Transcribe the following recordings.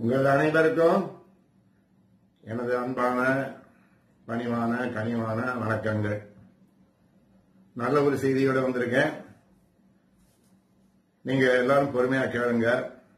உங்கள் அனைவருக்கும் எனது அன்பான பணிவான கனிவான வணக்கங்கள். நல்ல ஒரு செய்தியோட வந்திருக்கேன். நீங்க எல்லாரும் பொறுமையா கேளுங்க.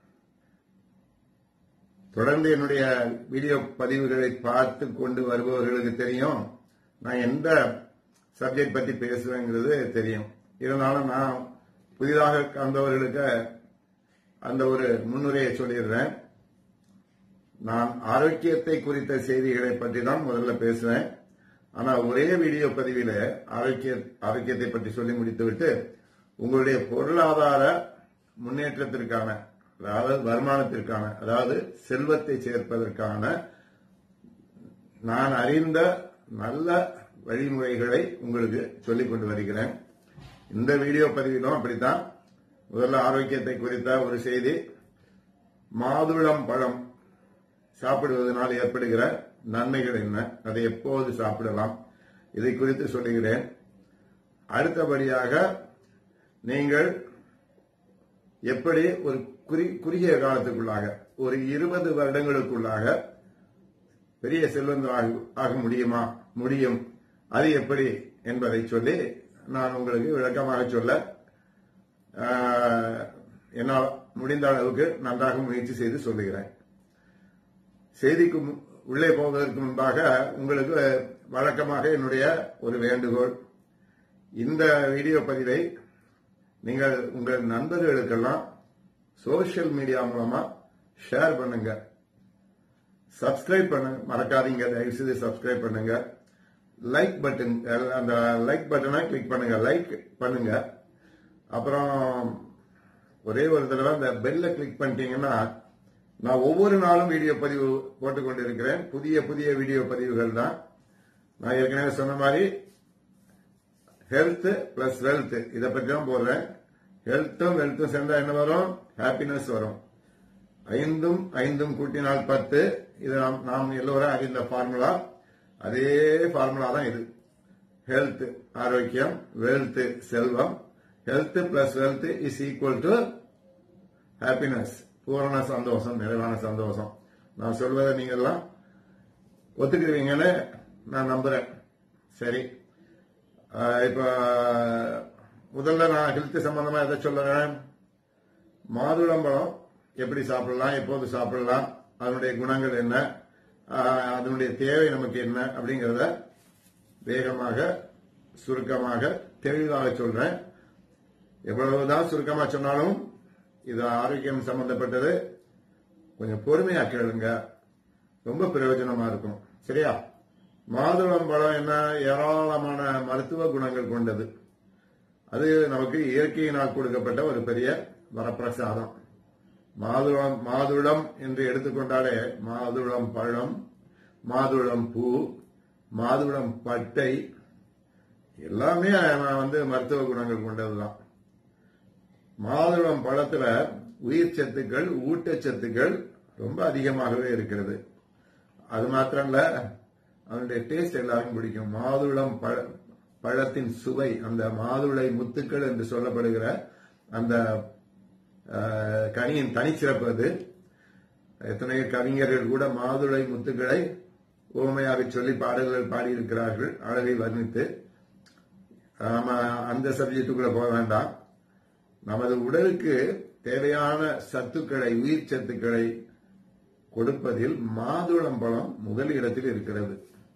தொடர்ந்து என்னுடைய வீடியோ பதிவுகளை பார்த்து கொண்டு வருபவர்களுக்கு தெரியும் நான் எந்த சப்ஜெக்ட் பத்தி பேசுவேங்கிறது தெரியும். இருந்தாலும் நான் புதிதாக வந்தவர்களுக்கு அந்த ஒரு முன்னுரையை சொல்லிடுறேன். நான் ஆரோக்கியத்தை குறித்த செய்திகளை பற்றி தான் முதல்ல பேசுவேன். ஆனா ஒரே வீடியோ பதிவில ஆரோக்கியத்தை பற்றி சொல்லி முடித்துவிட்டு உங்களுடைய பொருளாதார முன்னேற்றத்திற்கான, அதாவது வருமானத்திற்கான, அதாவது செல்வத்தை சேர்ப்பதற்கான நான் அறிந்த நல்ல வழிமுறைகளை உங்களுக்கு சொல்லிக் கொண்டு வருகிறேன். இந்த வீடியோ பதிவிலும் அப்படித்தான். முதல்ல ஆரோக்கியத்தை குறித்த ஒரு செய்தி. மாதுளம் பழம் சாப்பிடுவதனால் ஏற்படுகிற நன்மைகள் என்ன, அதை எப்போது சாப்பிடலாம், இதை குறித்து சொல்லுகிறேன். அடுத்தபடியாக நீங்கள் எப்படி ஒரு குறுகிய காலத்துக்குள்ளாக, ஒரு 20 வருடங்களுக்குள்ளாக பெரிய செல்வந்தர் ஆக முடியும், அது எப்படி என்பதை சொல்லி நான் உங்களுக்கு விளக்கமாக சொல்ல என்னால் முடிந்த அளவுக்கு நன்றாக முயற்சி செய்து சொல்லுகிறேன். செய்திக்கு உள்ளே போவதற்கு முன்பாக உங்களுக்கு வழக்கமாக என்னுடைய ஒரு வேண்டுகோள், இந்த வீடியோ பதிவை நீங்கள் உங்கள் நண்பர்களுக்கெல்லாம் சோசியல் மீடியா மூலமா ஷேர் பண்ணுங்க. சப்ஸ்கிரைப் பண்ண மறக்காதீங்க. தயவுசெய்து சப்ஸ்கிரைப் பண்ணுங்க. லைக் பட்டன், அந்த லைக் பட்டனை கிளிக் பண்ணுங்க, லைக் பண்ணுங்க. அப்புறம் ஒரே ஒரு தடவை அந்த பெல்ல கிளிக் பண்ணிட்டீங்கன்னா நான் ஒவ்வொரு நாளும் வீடியோ பதிவு போட்டுக் கொண்டிருக்கிறேன். புதிய வீடியோ பதிவுகள் தான். நான் ஏற்கனவே சொன்ன மாதிரி ஹெல்த் பிளஸ் வெல்த் இதை பற்றி தான் போடுறேன். ஹெல்த்தும் வெல்த்தும் சேர்ந்தா என்ன வரும்? ஹாப்பினஸ் வரும். 5 கூட்டினால் 10. இது நாம் எல்லோரும் அறிந்த ஃபார்முலா. அதே ஃபார்முலா தான் இது. ஹெல்த் ஆரோக்கியம், வெல்த் செல்வம். Health plus wealth is equal to happiness, பூரண சந்தோஷம், நிறைவான சந்தோஷம். நான் சொல்வதை நீங்க எல்லாம் ஒத்துக்கிறீங்கன்னு நான் நம்புறேன். சரி, இப்ப முதல்ல நான் ஹெல்த் சம்பந்தமா எதை சொல்றேன்? மாதுளம்பழம் எப்படி சாப்பிடலாம், எப்போது சாப்பிடலாம், அதனுடைய குணங்கள் என்ன, அதனுடைய தேவை நமக்கு என்ன அப்படிங்கறத வேகமாக சுருக்கமாக தெளிவாக சொல்றேன். எவ்வளவுதான் சுருக்கமா சொன்னாலும் இது ஆரோக்கியம் சம்பந்தப்பட்டது. கொஞ்சம் பொறுமையா கேளுங்க, ரொம்ப பிரயோஜனமா இருக்கும். சரியா? மாதுளம் பழம் என்ன, ஏராளமான மருத்துவ குணங்கள் கொண்டது. அது நமக்கு இயற்கையினால் கொடுக்கப்பட்ட ஒரு பெரிய வரப்பிரசாதம். மாதுளம் என்று எடுத்துக்கொண்டாலே மாதுளம் பழம், மாதுளம் பூ, மாதுளம் பட்டை எல்லாமே மருத்துவ குணங்கள் கொண்டதுதான். மாதுளம் பழத்துல உயிர் சத்துக்கள், ஊட்டச்சத்துக்கள் ரொம்ப அதிகமாகவே இருக்கிறது. அது மாத்திரமல்ல, அதனுடைய டேஸ்ட் எல்லாருக்கும் பிடிக்கும். மாதுளம் பழத்தின் சுவை, அந்த மாதுளை முத்துக்கள் என்று சொல்லப்படுகிற அந்த கனியின் தனிச்சிறப்பு அது. எத்தனையோ கவிஞர்கள் கூட மாதுளை முத்துக்களை ஓமையாக சொல்லி பாடல்கள் பாடியிருக்கிறார்கள், அழகை வர்ணித்து. நாம அந்த சப்ஜெக்டுக்குள்ள போக வேண்டாம். நமது உடலுக்கு தேவையான சத்துக்களை, உயிர் சத்துக்களை கொடுப்பதில் மாதுளம்பழம் முதல் இடத்தில் இருக்கிறது.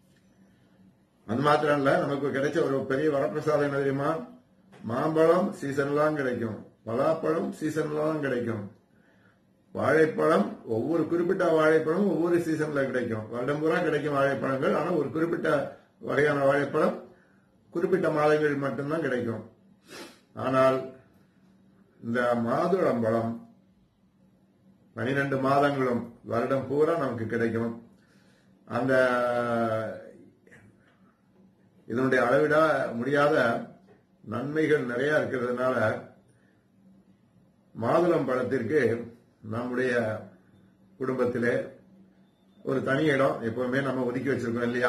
அது மாத்திரம் இல்ல, நமக்கு கிடைச்ச ஒரு பெரிய வரப்பிரசாதம் என்ன தெரியுமா? மாம்பழம் சீசன்லாம் கிடைக்கும், பலாப்பழம் சீசன்லாம் கிடைக்கும், வாழைப்பழம் ஒவ்வொரு குறிப்பிட்ட வாழைப்பழம் ஒவ்வொரு சீசன்ல கிடைக்கும். வருடம் பூரா கிடைக்கும் வாழைப்பழங்கள். ஆனால் ஒரு குறிப்பிட்ட வகையான வாழைப்பழம் குறிப்பிட்ட மாதங்கள் மட்டும்தான் கிடைக்கும். ஆனால் இந்த மாதுளம்பழம் 12 மாதங்களும் வருடம் பூரா நமக்கு கிடைக்கும். அந்த இதனுடைய அளவிட முடியாத நன்மைகள் நிறைய இருக்கிறதுனால மாதுளம் பழத்திற்கு நம்முடைய குடும்பத்திலே ஒரு தனி இடம் எப்பவுமே நம்ம ஒதுக்கி வச்சிருக்கோம் இல்லையா?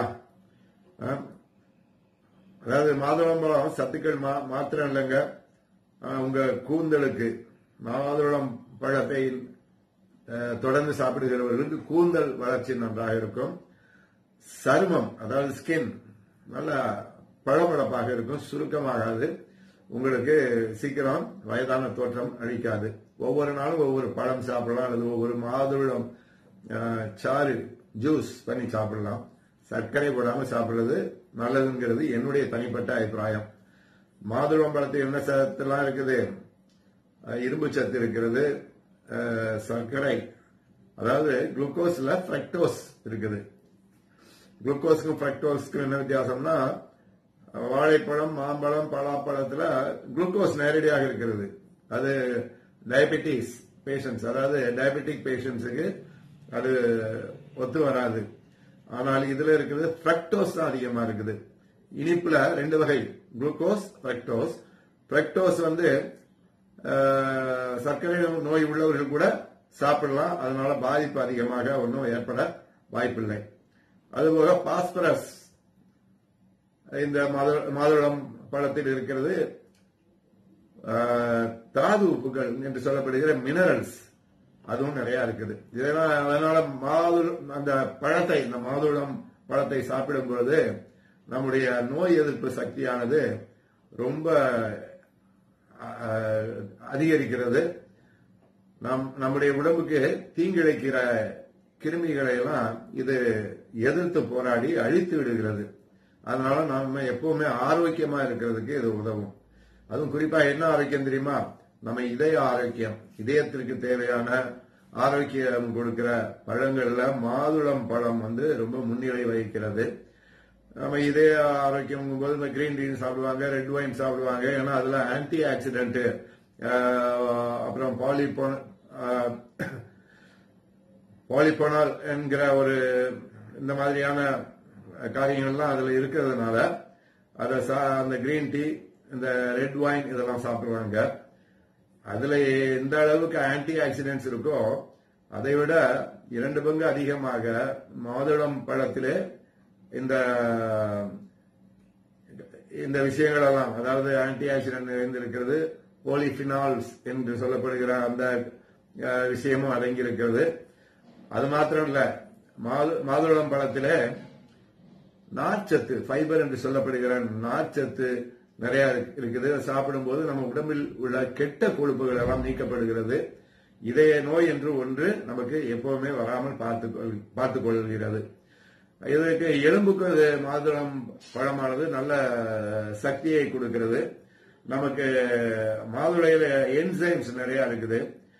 அதாவது மாதுளம்பழம் சத்துக்கள் மாத்திரம் இல்லைங்க, உங்க கூந்தலுக்கு மாதுளம் பழத்தை தொடர்ந்து சாப்பிடுகிறவர்களுக்கு கூந்தல் வளர்ச்சி நன்றாக இருக்கும். சருமம் அதாவது ஸ்கின் நல்லா பளபளப்பாக இருக்கும், சுருக்கமாகாது, உங்களுக்கு சீக்கிரம் வயதான தோற்றம் அளிக்காது. ஒவ்வொரு நாளும் ஒவ்வொரு பழம் சாப்பிடலாம், அல்லது ஒவ்வொரு மாதுளம் சாறு ஜூஸ் பண்ணி சாப்பிடலாம். சர்க்கரை போடாமல் சாப்பிடுறது நல்லதுங்கிறது என்னுடைய தனிப்பட்ட அபிப்பிராயம். மாதுளம் பழத்தில் என்ன சத்தெல்லாம் இருக்குது? இரும்பு சத்து இருக்கிறது, சர்க்கரை அதாவது குளுக்கோஸ்ல ஃப்ரக்டோஸ் இருக்குது. குளுக்கோஸ்க்கும் ஃப்ரக்டோஸ்க்கும் என்ன வித்தியாசம்னா, வாழைப்பழம், மாம்பழம், பலாப்பழத்துல குளுக்கோஸ் நேரடியாக இருக்கிறது. அது டயபெட்டிஸ் பேஷண்ட்ஸ், அதாவது டயபெட்டிக் பேஷண்ட்ஸுக்கு அது ஒத்து வராது. ஆனால் இதுல இருக்கிறது ஃப்ரக்டோஸ் தான் அதிகமா இருக்குது. இனிப்புல ரெண்டு வகை, குளுக்கோஸ், ஃப்ரக்டோஸ். ஃப்ரக்டோஸ் வந்து சர்க்கரை நோய் உள்ளவர்கள் கூட சாப்பிடலாம், அதனால பாதிப்பு அதிகமாக ஒன்றும் ஏற்பட வாய்ப்பில்லை. அதுபோக பாஸ்பரஸ் இந்த மாதுளம் பழத்தில் இருக்கிறது. தாது உப்புகள் என்று சொல்லப்படுகிற மினரல்ஸ் அதுவும் நிறைய இருக்குது. அதனால அந்த பழத்தை, இந்த மாதுளம் பழத்தை சாப்பிடும் பொழுது நம்முடைய நோய் எதிர்ப்பு சக்தியானது ரொம்ப அதிகரிக்கிறது. நம்முடைய உடம்புக்கு தீங்கிழைக்கிற கிருமிகளை எல்லாம் இது எதிர்த்து போராடி அழித்து விடுகிறது. அதனால நாம எப்பவுமே ஆரோக்கியமா இருக்கிறதுக்கு இது உதவும். அதுவும் குறிப்பா என்ன ஆரோக்கியம் தெரியுமா? நம்ம இதய ஆரோக்கியம், இதயத்திற்கு தேவையான ஆரோக்கியம் கொடுக்கிற பழங்கள்ல மாதுளம் பழம் வந்து ரொம்ப முன்னிலை வகிக்கிறது. நம்ம இதய ஆரோக்கியம் போது இந்த கிரீன் டீ சாப்பிடுவாங்க, ரெட் வைன் சாப்பிடுவாங்க, ஏன்னா அதுல ஆன்டி ஆக்சிடென்ட், அப்புறம் பாலிபோனால் என்கிற ஒரு இந்த மாதிரியான காரியங்கள்லாம் அதுல இருக்கிறதுனால அந்த கிரீன் டீ, இந்த ரெட் வைன் இதெல்லாம் சாப்பிடுவாங்க. அதுல எந்த அளவுக்கு ஆன்டி ஆக்சிடென்ட்ஸ் இருக்கோ அதை விட 2 பங்கு அதிகமாக மாதுளம் பழத்திலே இந்த விஷயங்கள் எல்லாம், அதாவது ஆன்டி ஆக்சிடென்ட் நிறைந்திருக்கிறது, போலிபினால்ஸ் என்று சொல்லப்படுகிற அந்த விஷயமும் அடங்கியிருக்கிறது. அது மாத்திரம் இல்ல, மாதுளம் பழத்திலே நார்ச்சத்து, ஃபைபர் என்று சொல்லப்படுகிற நார்ச்சத்து நிறைய இருக்குது. சாப்பிடும் போது நம்ம உடம்பில் உள்ள கெட்ட கொழுப்புகள் எல்லாம் நீக்கப்படுகிறது. இதய நோய் என்று ஒன்று நமக்கு எப்பவுமே வராமல் பார்த்துக் கொள்கிறது. இதற்கு எலும்புக்கு மாதுளம் பழமானது நல்ல சக்தியை கொடுக்கிறது. நமக்கு மாதுளையில என்சைம்ஸ் நிறைய இருக்குது.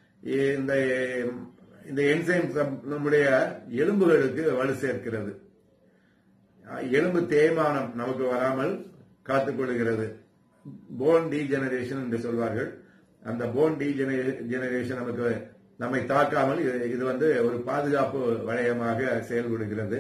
இந்த என்சைம்ஸ் நம்முடைய எலும்புகளுக்கு வலு சேர்க்கிறது. எலும்பு தேய்மானம் நமக்கு வராமல் காத்துக் கொள்கிறது. போன் டீஜெனரேஷன் என்று சொல்வார்கள். அந்த போன் டீஜெனரேஷன் நம்மை தாக்காமல் இது வந்து ஒரு பாதுகாப்பு வளையமாக செயல்படுகிறது.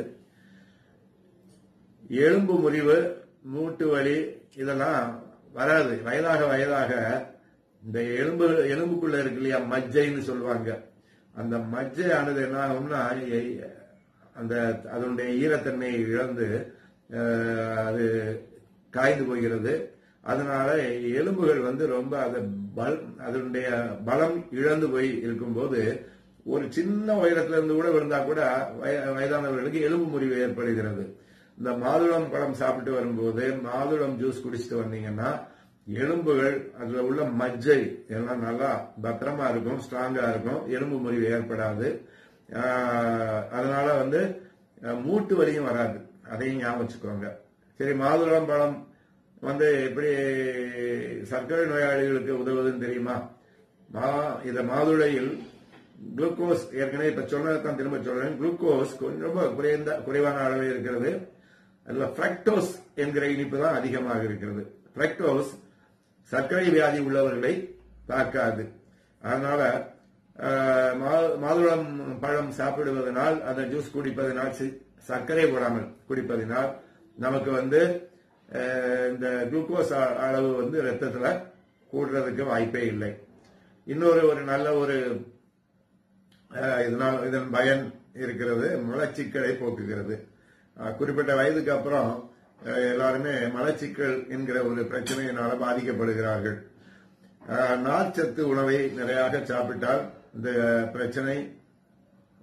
எலும்பு முறிவு, மூட்டு வலி இதெல்லாம் வராது. வயதாக இந்த எலும்புக்குள்ள இருக்கு இல்லையா, மஜ்ஜைன்னு சொல்லுவாங்க. அந்த மஜ்ஜையானது என்ன ஆகும்னா, அதனுடைய ஈரத்தன்மையை இழந்து அது காய்ந்து போகிறது. அதனால எலும்புகள் வந்து ரொம்ப அதனுடைய பலம் இழந்து போய் இருக்கும்போது ஒரு சின்ன உயரத்துல இருந்து கூட விழுந்தா கூட வயதானவர்களுக்கு எலும்பு முறிவு ஏற்படுகிறது. இந்த மாதுளம் பழம் சாப்பிட்டு வரும்போது மாதுளம் ஜூஸ் குடிச்சிட்டு வந்தீங்கன்னா எலும்புகள், அதுல உள்ள மஜ்ஜை எல்லாம் நல்லா பத்திரமா இருக்கும், ஸ்ட்ராங்கா இருக்கும், எலும்பு முறிவு ஏற்படாது. அதனால வந்து மூட்டு வலியும் வராது. அதையும் ஞாபகம் வச்சுக்கோங்க. சரி, மாதுளம் பழம் வந்து எப்படி சர்க்கரை நோயாளிகளுக்கு உதவுதுன்னு தெரியுமா? இந்த மாதுளையில் குளுக்கோஸ், ஏற்கனவே இப்ப சொன்னதான் திரும்ப சொல்றேன், குளுக்கோஸ் ரொம்ப குறைவான அளவே இருக்கிறது. அதுல ஃப்ரக்டோஸ் என்கிற இனிப்பு தான் அதிகமாக இருக்கிறது. ஃப்ரக்டோஸ் சர்க்கரை வியாதி உள்ளவர்களை தாக்காது. அதனால மாதுளம் பழம் சாப்பிடுவதனால், அந்த ஜூஸ் குடிப்பதனால், சர்க்கரை போடாமல் குடிப்பதனால் நமக்கு வந்து இந்த குளுக்கோஸ் அளவு வந்து ரத்தத்துல கூடுறதுக்கு வாய்ப்பே இல்லை. இன்னொரு நல்ல இதன் பயன் இருக்கிறது, மலச்சிக்கலை போக்குகிறது. குறிப்பிட்ட வயதுக்கு அப்புறம் எல்லாருமே மலச்சிக்கல் என்கிற ஒரு பிரச்சனையினால பாதிக்கப்படுகிறார்கள். நார்ச்சத்து உணவை நிறைய சாப்பிட்டால் இந்த பிரச்சனை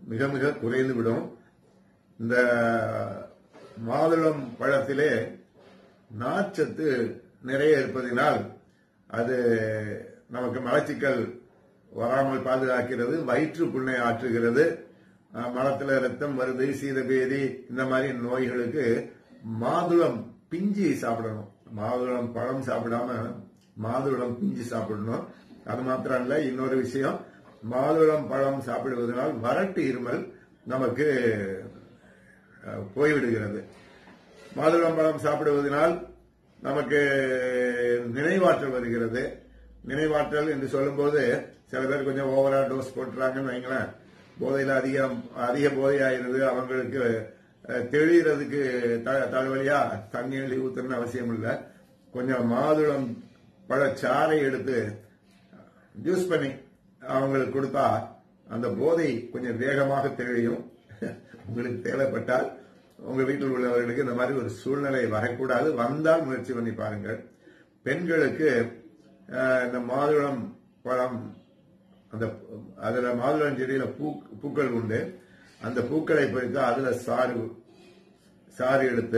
மிக மிக குறைந்து விடும். இந்த மாதுளம் பழத்திலே நார்ச்சத்து நிறைய இருப்பதினால் அது நமக்கு மலச்சிக்கல் வராமல் பாதுகாக்கிறது, வயிற்று புண்ணை ஆற்றுகிறது, மலத்துல ரத்தம் வருது, சீதபேதி இந்த மாதிரி நோய்களுக்கு மாதுளம் பிஞ்சு சாப்பிடணும். மாதுளம் பழம் சாப்பிடாம மாதுளம் பிஞ்சு சாப்பிடணும். அது மாத்திரம் இல்ல, இன்னொரு விஷயம், மாதுளம் பழம் சாப்பிடுவதனால் வறட்டு இருமல் நமக்கு போய்விடுகிறது. மாதுளம் பழம் சாப்பிடுவதனால் நமக்கு நினைவாற்றல் வருகிறது. நினைவாற்றல் என்று சொல்லும்போது சில பேர் கொஞ்சம் ஓவரா டோஸ் போட்டுறாங்கன்னு வைங்களேன், போதையில அதிக போதையாயிருது, அவங்களுக்கு தெளிகிறதுக்கு தலைவலியா தண்ணி எழுதி ஊத்தணும்னு அவசியம் இல்லை. கொஞ்சம் மாதுளம் பழச்சாறை எடுத்து ஜூஸ் பண்ணி அவங்களுக்கு கொடுத்தா அந்த போதை கொஞ்சம் வேகமாக தெளியும். உங்களுக்கு தேவைப்பட்டால் உங்க வீட்டில் உள்ளவர்களுக்கு இந்த மாதிரி ஒரு சூழ்நிலை வரக்கூடாது, வந்தால் முயற்சி பண்ணி பாருங்கள். பெண்களுக்கு இந்த மாதுளம் பழம், அந்த அதுல மாதுளம் செடியில பூக்கள் உண்டு, அந்த பூக்களை பறித்து அதுல சாறு எடுத்து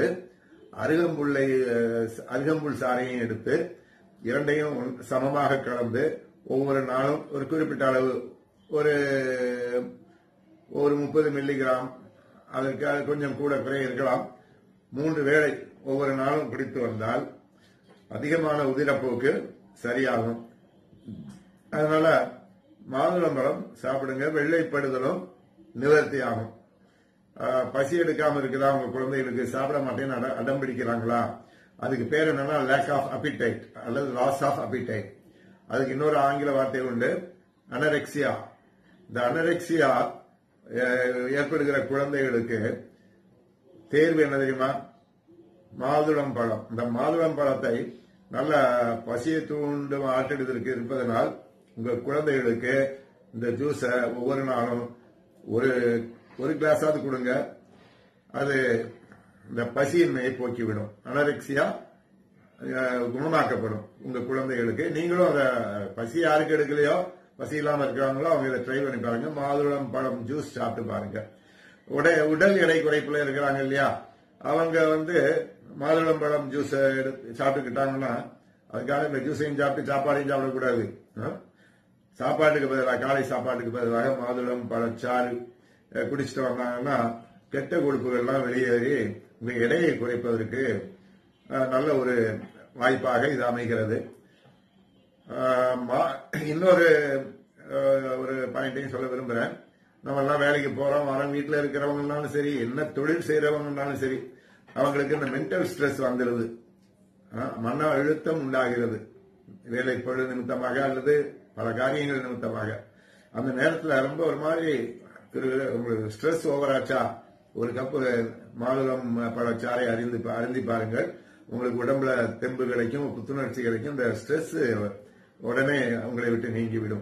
அருகம்புல் சாறையும் எடுத்து இரண்டையும் சமமாக கலந்து ஒவ்வொரு நாளும் ஒரு குறிப்பிட்ட அளவு ஒரு 30 மில்லிகிராம், அதற்கு கொஞ்சம் கூட குறைய இருக்கலாம், 3 வேளை ஒவ்வொரு நாளும் குடித்து வந்தால் அதிகமான உதிரப்போக்கு சரியாகும். அதனால மாதுளம்பழம் சாப்பிடுங்க, வெள்ளைப்படுதலும் நிவர்த்தி ஆகும். பசி எடுக்காம இருக்குதா உங்க குழந்தைகளுக்கு, சாப்பிட மாட்டேன்னு அடம் பிடிக்கிறாங்களா, அதுக்கு பேர் என்னன்னா லேக் ஆஃப் அப்பிடைட் அல்லது லாஸ் ஆஃப் அப்பிடைட். அதுக்கு இன்னொரு ஆங்கில வார்த்தை உண்டு, அனரெக்சியா. இந்த அனரெக்சியா ஏற்படுகிற குழந்தைகளுக்கு தேர்வு என்ன தெரியுமா? மாதுளம் பழம். இந்த மாதுளம் பழத்தை நல்ல பசியை தூண்டும் ஆற்றெடுதற்கு இருப்பதனால் உங்க குழந்தைகளுக்கு இந்த ஜூஸ ஒவ்வொரு நாளும் ஒரு கிளாஸாவது கொடுங்க. அது இந்த பசியின்மையை போக்கிவிடும். அனரெக்சியா குணமாக்கப்படும் உங்க குழந்தைகளுக்கு. நீங்களும் அத பசி யாருக்கு எடுக்கலையோ, பசி இல்லாம இருக்கிறாங்களோ அவங்க இதை ட்ரை பண்ணி பாருங்க. மாதுளம் பழம் ஜூஸ் சாப்பிட்டு பாருங்க. உடல் எடை குறைப்புல இருக்கிறாங்க இல்லையா, அவங்க மாதுளம் பழம் ஜூஸ் சாப்பிட்டுக்கிட்டாங்கன்னா அதுக்காக இந்த ஜூஸையும் சாப்பிட்டு சாப்பாடையும் சாப்பிடக்கூடாது. சாப்பாட்டுக்கு பதிலாக, காலை சாப்பாட்டுக்கு பதிலாக மாதுளம் பழச்சாறு குடிச்சிட்டு வந்தாங்கன்னா கெட்ட கொழுப்புகள்லாம் வெளியேறி இந்த எடையை குறைப்பதற்கு நல்ல ஒரு வாய்ப்பாக இது அமைகிறது. இன்னொரு பாயிண்டையும் சொல்ல விரும்புறேன். நம்ம எல்லாம் வேலைக்கு போறோம் வரோம், வீட்டில் இருக்கிறவங்கனாலும் சரி, என்ன தொழில் செய்யறவங்கனாலும் சரி, அவங்களுக்கு இந்த மென்டல் ஸ்ட்ரெஸ் வந்துடுது, மன அழுத்தம் உண்டாகிறது, வேலை பொழுது நிமித்தமாக அல்லது பல காரியங்கள் நிமித்தமாக. அந்த நேரத்தில் ரொம்ப ஒரு மாதிரி உங்களுக்கு ஸ்ட்ரெஸ் ஓவராச்சா, ஒரு கப்பு மாதுளம் பழச்சாறை அருந்தி பாருங்கள். உங்களுக்கு உடம்புல தெம்பு கிடைக்கும், புத்துணர்ச்சி கிடைக்கும், இந்த ஸ்ட்ரெஸ் உடனே உங்களை விட்டு நீங்கிவிடும்.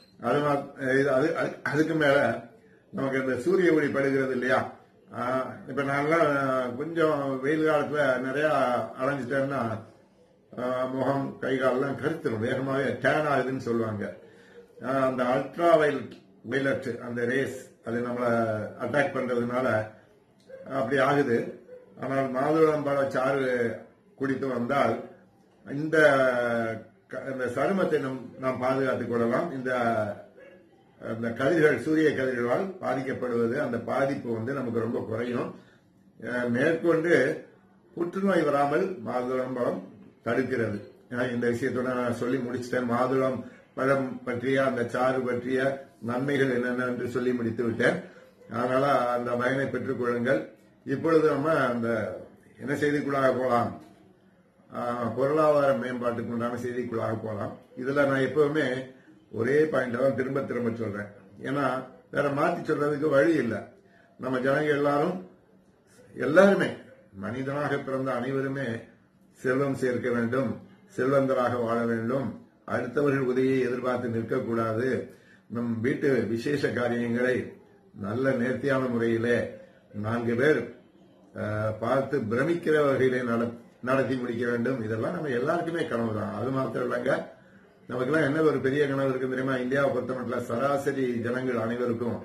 அதுக்கு மேல நமக்கு இந்த சூரிய ஒளி படுகிறது இல்லையா, இப்ப நான்லாம் கொஞ்சம் வெயில் காலத்துல நிறைய அலைஞ்சிட்டேன்னா முகம் கை காலெல்லாம் கருத்துரும், வேகமாக டேன் ஆகுதுன்னு சொல்லுவாங்க. அந்த அல்ட்ரா வயலட் அந்த ரேஸ் அது நம்மளை அட்டாக் பண்றதுனால அப்படி ஆகுது. ஆனால் மாதுளம் பழ சாறு குடித்து வந்தால் இந்த சருமத்தை நாம் பாதுகாத்துக் கொள்ளலாம். இந்த கதிர்கள், சூரிய கதிர்களால் பாதிக்கப்படுவது, அந்த பாதிப்பு நமக்கு ரொம்ப குறையும். மேற்கொண்டு புற்றுநோய் வராமல் மாதுளம் பழம் தடுக்கிறது. இந்த விஷயத்தோட நான் சொல்லி முடிச்சிட்டேன். மாதுளம் பழம் பற்றிய அந்த சாறு பற்றிய நன்மைகள் என்னென்ன என்று சொல்லி முடித்து விட்டேன். அதனால அந்த பயனை பெற்றுக் கொள்ளுங்கள். இப்பொழுது நம்ம அந்த என்ன செய்திக்குள்ளாக போலாம், பொருளாதார மேம்பாட்டுக்கு உண்டான செய்திக்குள்ளாக போலாம். இதுல நான் எப்பவுமே ஒரே பாயிண்ட் தான் திரும்ப திரும்ப சொல்றேன். ஏன்னா வேற மாத்தி சொல்றதுக்கு வழி இல்லை. நம்ம ஜனங்க எல்லாருமே மனிதனாக பிறந்த அனைவருமே செல்வம் சேர்க்க வேண்டும், செல்வந்தராக வாழ வேண்டும், அடுத்தவர்கள் உதவியை எதிர்பார்த்து நிற்கக்கூடாது. நம் வீட்டு விசேஷ காரியங்களை நல்ல நேர்த்தியான முறையிலே 4 பேர் பார்த்து பிரமிக்கிற வகையிலே நடத்தி முடிக்க வேண்டும். இதெல்லாம் நம்ம எல்லாருக்குமே கனவு தான். அது மாத்திரம் இல்லைங்க, நமக்கெல்லாம் என்ன ஒரு பெரிய கனவு இருக்கு தெரியுமா? இந்தியாவை பொறுத்த மட்டும் சராசரி ஜனங்கள் அனைவருக்கும்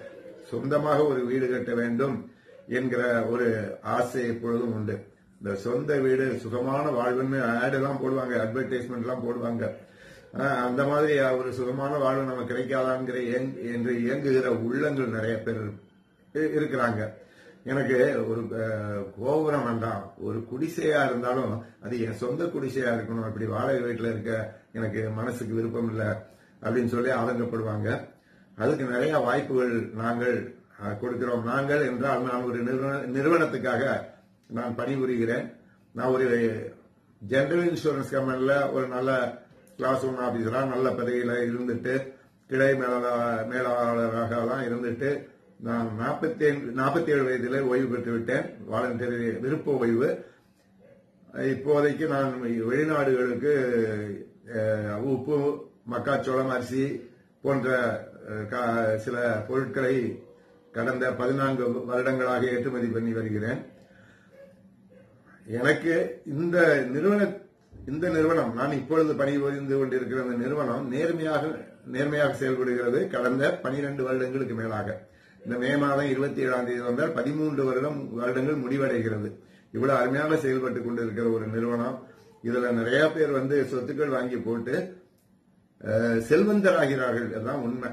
சொந்தமாக ஒரு வீடு கட்ட வேண்டும் என்கிற ஒரு ஆசை எப்பொழுதும் உண்டு. இந்த சொந்த வீடு சுகமான வாழ்வுன்னு ஆட் எல்லாம் போடுவாங்க, அட்வர்டைஸ்மெண்ட் எல்லாம் போடுவாங்க. அந்த மாதிரி ஒரு சுகமான வாழ்வு நமக்கு கிடைக்காதாங்கிற என்று இயங்குகிற உள்ளங்கள் நிறைய பேர் இருக்கிறாங்க. எனக்கு ஒரு கோபுரம் வேண்டாம், ஒரு குடிசையா இருந்தாலும் அது என் சொந்த குடிசையா இருக்கணும், இப்படி வாடகை வீட்டுல இருக்க எனக்கு மனசுக்கு விருப்பம் இல்லை அப்படின்னு சொல்லி ஆதங்கப்படுவாங்க. அதுக்கு நிறைய வாய்ப்புகள் நாங்கள் கொடுக்கிறோம். நாங்கள் என்றால் நான் ஒரு நிறுவனத்துக்காக நான் பணிபுரிகிறேன். நான் ஒரு ஜெனரல் இன்சூரன்ஸ் கம்பெனில ஒரு நல்ல கிளாஸ் 1 ஆபீசரா நல்ல பதவியில இருந்துட்டு கிளை மேலாளராக தான் இருந்துட்டு நான் 47 வயதிலே ஓய்வு பெற்று விட்டேன். வாலண்டரி விருப்ப ஓய்வு. இப்போதைக்கு நான் வெளிநாடுகளுக்கு உப்பு, மக்காச்சோளம், அரிசி போன்ற சில பொருட்களை கடந்த 14 வருடங்களாக ஏற்றுமதி பண்ணி வருகிறேன். எனக்கு இந்த நிறுவனம் நான் இப்பொழுது பணிபுரிந்து கொண்டிருக்கிற இந்த நிறுவனம் நேர்மையாக செயல்படுகிறது. கடந்த 12 வருடங்களுக்கு மேலாக இந்த மே மாதம் 27ஆம் தேதி வந்தால் 13 வருடங்கள் முடிவடைகிறது. இவ்வளவு அருமையாக செயல்பட்டுக் கொண்டிருக்கிற ஒரு நிறுவனம். இதுல நிறைய பேர் சொத்துக்கள் வாங்கி போட்டு செல்வந்தராகிறார்கள். அதுதான் உண்மை.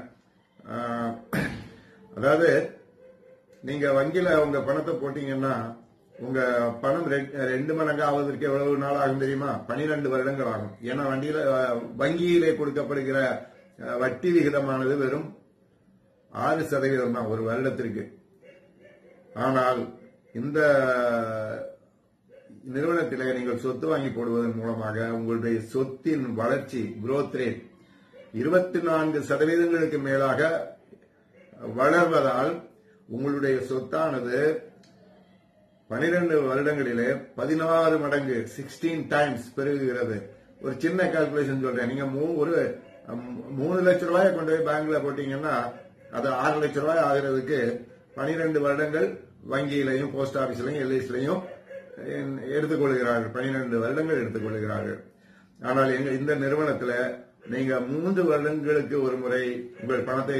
அதாவது நீங்க வங்கியில உங்க பணத்தை போட்டீங்கன்னா உங்க பணம் 2 மடங்கு ஆவதற்கு எவ்வளவு நாள் ஆகும் தெரியுமா? 12 வருடங்கள் ஆகும். ஏன்னா வங்கியிலே கொடுக்கப்படுகிற வட்டி விகிதமானது வெறும் 6% தான் ஒரு வருடத்திற்கு. ஆனால் இந்த நிறுவனத்திலே நீங்கள் சொத்து வாங்கி போடுவதன் மூலமாக உங்களுடைய சொத்தின் வளர்ச்சி growth rate 24% மேலாக வளர்வதால் உங்களுடைய சொத்தானது 12 வருடங்களிலே 16 மடங்கு 16 டைம்ஸ் பெருகுகிறது. ஒரு சின்ன கால்குலேஷன் சொல்றேன். நீங்க ஒரு 3 லட்சம் ரூபாயை கொண்டு போய் பேங்க்ல போட்டீங்கன்னா அது 6 லட்சம் ரூபாய் ஆகிறதுக்கு 12 வருடங்கள் வங்கியிலையும் போஸ்ட் ஆபீஸ்லையும் எல்ஐசிலையும் எடுத்துக்கொள்கிறார்கள். 12 வருடங்கள் எடுத்துக்கொள்கிறார்கள். ஆனால் இந்த நிறுவனத்தில் நீங்க 3 வருடங்களுக்கு ஒரு முறை உங்கள் பணத்தை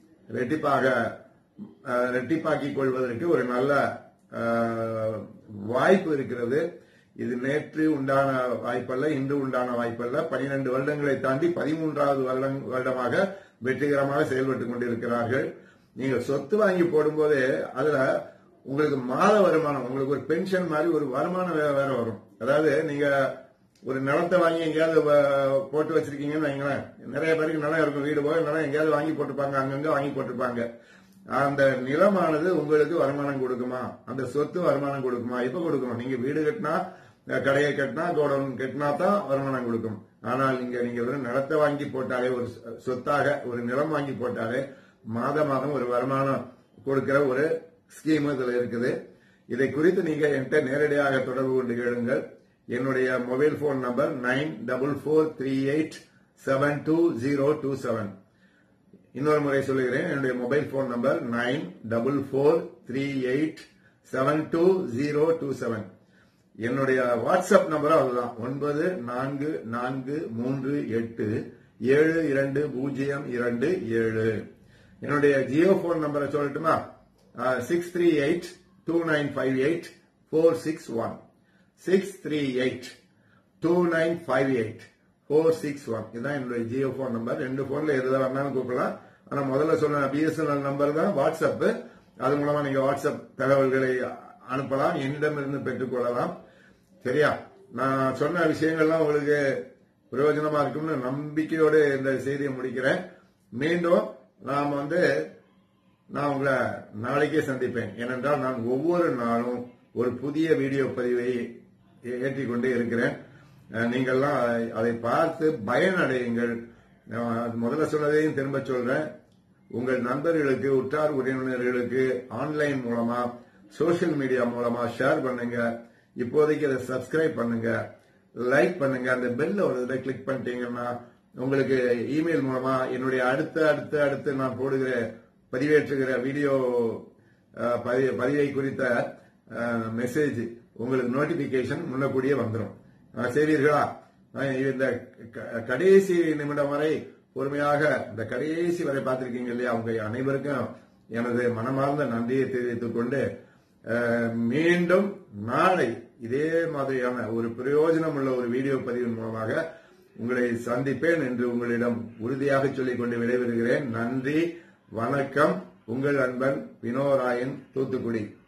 ரெட்டிப்பாக்கிக் கொள்வதற்கு ஒரு நல்ல வாய்ப்பு இருக்கிறது. இது நேற்று உண்டான வாய்ப்பல்ல, இன்று உண்டான வாய்ப்பல்ல. 12 வருடங்களை தாண்டி 13வது வருடமாக வெற்றிகரமாக செயல்பட்டுக் கொண்டிருக்கிறார்கள். நீங்க சொத்து வாங்கி போடும்போது அதுல உங்களுக்கு மாத வருமானம், உங்களுக்கு ஒரு பென்ஷன் மாதிரி ஒரு வருமானம் வேற வரும். அதாவது நீங்க ஒரு நிலத்தை வாங்கி எங்கேயாவது போட்டு வச்சிருக்கீங்கன்னு வைங்களேன். நிறைய பேருக்கு நிலம் இருக்கும், வீடு போக நிலம் எங்கேயாவது வாங்கி போட்டுப்பாங்க, அங்கங்க வாங்கி போட்டுப்பாங்க. அந்த நிலமானது உங்களுக்கு வருமானம் கொடுக்குமா? அந்த சொத்து வருமானம் கொடுக்குமா? இப்ப கொடுக்கணும். நீங்க வீடு கட்டினா, கடையை கட்டினா, கோடவுன் கட்டினா தான் வருமானம் கொடுக்கும். ஆனால் நீங்க வெறும் நிலத்தை வாங்கி போட்டாலே, ஒரு சொத்தாக ஒரு நிலம் வாங்கி போட்டாலே மாதம் ஒரு வருமானம் கொடுக்கிற ஒரு ஸ்கீம் இதுல இருக்குது. இதை குறித்து நீங்க என்கிட்ட நேரடியாக தொடர்பு கொண்டு கேளுங்கள். என்னுடைய மொபைல் போன் நம்பர் 9443872027. இன்னொரு முறை சொல்லுகிறேன். என்னுடைய மொபைல் போன் நம்பர் 9443872027. என்னுடைய வாட்ஸ்அப் நம்பரும் அதுதான் 9438722027. என்னுடைய ஜியோ போன் நம்பரை சொல்லட்டுமா? 638295846 638295846. இதுதான் என்னுடைய ஜியோ போன் நம்பர். 2 போன்ல எதுல வேணாலும் கூப்பிடலாம். ஆனா முதல்ல சொன்ன பிஎஸ்என்எல் நம்பர் தான் வாட்ஸ்அப். அது மூலமா நீங்க வாட்ஸ்அப் தகவல்களை அனுப்பலாம், என்னிடமிருந்து பெற்றுக்கொள்ளலாம். சரியா? நான் சொன்ன விஷயங்கள்லாம் உங்களுக்கு பிரயோஜனமா இருக்கும்னு நம்பிக்கையோடு இந்த செய்தியை முடிக்கிறேன். மீண்டும் நான் உங்களை நாளைக்கே சந்திப்பேன். ஏனென்றால் நான் ஒவ்வொரு நாளும் ஒரு புதிய வீடியோ பதிவை ஏற்றிக்கொண்டே இருக்கிறேன். நீங்கள்லாம் அதை பார்த்து பயனடையுங்கள். முதல்ல சொன்னதையும் திரும்ப சொல்றேன். உங்கள் நண்பர்களுக்கு, உற்றார் உறவினர்களுக்கு ஆன்லைன் மூலமா, சோசியல் மீடியா மூலமா ஷேர் பண்ணுங்க. இப்போதைக்கு அதை சப்ஸ்கிரைப் பண்ணுங்க, லைக் பண்ணுங்க. அந்த பெல்ல ஒரு இதை கிளிக் பண்ணிட்டீங்கன்னா உங்களுக்கு இமெயில் மூலமா என்னுடைய அடுத்து நான் போடுகிற பதிவேற்றுகிற வீடியோ பதிவை குறித்த மெசேஜ் உங்களுக்கு நோட்டிபிகேஷன் முன்னக்கூடியே வந்துடும். செய்வீர்களா? இந்த கடைசி நிமிடம் வரை பொறுமையாக இந்த கடைசி வரை பார்த்திருக்கீங்க இல்லையா? அவங்க அனைவருக்கும் எனது மனமார்ந்த நன்றியை தெரிவித்துக் கொண்டு மீண்டும் நாளை இதே மாதிரியான ஒரு பிரயோஜனம் உள்ள ஒரு வீடியோ பதிவின் மூலமாக உங்களை சந்திப்பேன் என்று உங்களிடம் உறுதியாக சொல்லிக் கொண்டு விடைபெறுகிறேன். நன்றி, வணக்கம். உங்கள் அன்பன் வினோராயன், தூத்துக்குடி.